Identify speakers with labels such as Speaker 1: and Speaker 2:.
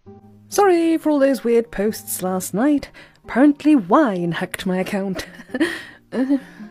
Speaker 1: Sorry for all those weird posts last night. Apparently wine hacked my account.